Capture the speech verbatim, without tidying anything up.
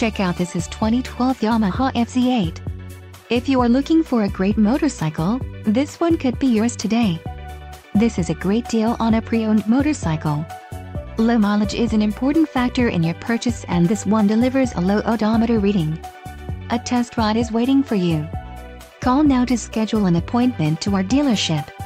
Check out this is twenty twelve Yamaha F Z eight. If you are looking for a great motorcycle, this one could be yours today. This is a great deal on a pre-owned motorcycle. Low mileage is an important factor in your purchase, and this one delivers a low odometer reading. A test ride is waiting for you. Call now to schedule an appointment to our dealership.